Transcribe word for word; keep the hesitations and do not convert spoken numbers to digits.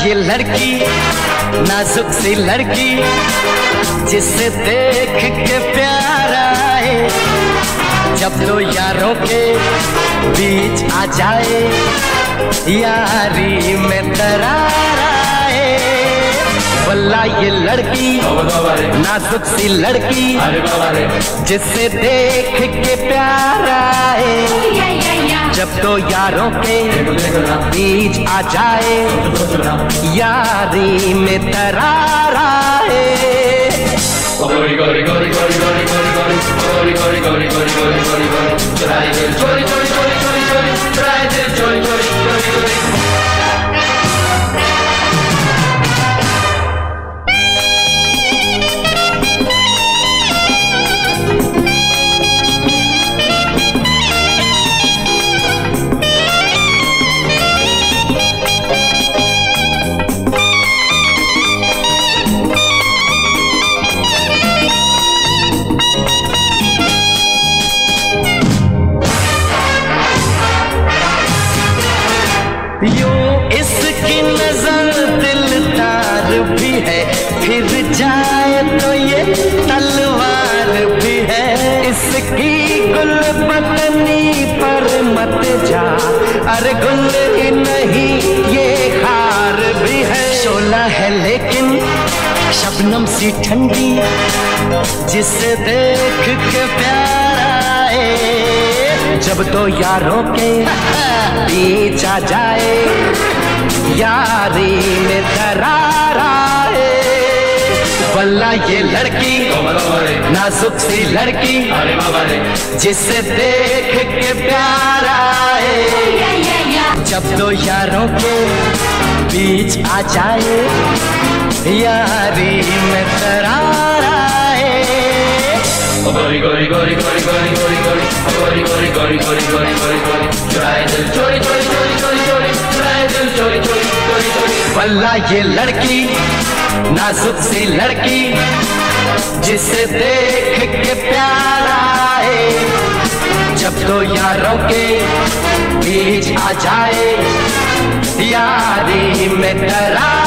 ये लड़की नाजुक सी लड़की जिसे देख के प्यार आए, जब दो यारों के बीच आ जाए यारी में दरार आए। वल्ला ये लड़की नाजुक सी लड़की जिसे देख के प्यार आए, जब तो यारों के बीच आ जाए यारी में दरार आए। गोरी गोरी गोरी गोरी गोरी गोरी गोरी गोरी गोरी गोरी गोरी गोरी गोरी चुराए दिल चोरी चोरी चोरी चोरी चोरी चुराए दिल चोरी चोरी चोरी चोरी। यूं इसकी नजर दिलदार भी है, फिर जाए तो ये तलवार भी है। इसकी गुलबदनी पर मत जा, अरे गुल ही नहीं ये हार भी है। शोला है लेकिन शबनम सी ठंडी, जिसे देख के प्यार आए, जब दो यारों के बीच आ जाए यारी में दरार आए। वल्ला ये लड़की नाजुक सी लड़की जिसे देख के प्यार आए, जब दो यारों के बीच आ जाए यारी में दरार आए। गोरी गोरी गोरी गोरी गोरी गोरी गोरी गोरी गोरी गोरी गोरी गोरी गोरी चुराए दिल चोरी चोरी चोरी चोरी चोरी चुराए दिल चोरी चोरी चोरी चोरी। वल्ला ये लड़की नाजुक सी लड़की जिसे देख के प्यार आए, जब दो यारों के बीच आ जाए यारी में दरार